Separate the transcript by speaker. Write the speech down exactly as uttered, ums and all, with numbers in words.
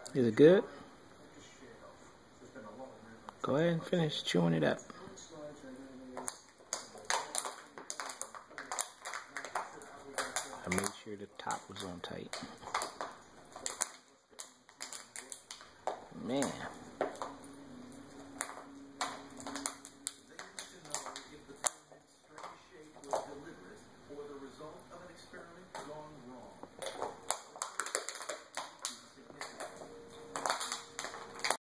Speaker 1: Is it good? Go ahead and finish chewing it up. I made sure the top was on tight.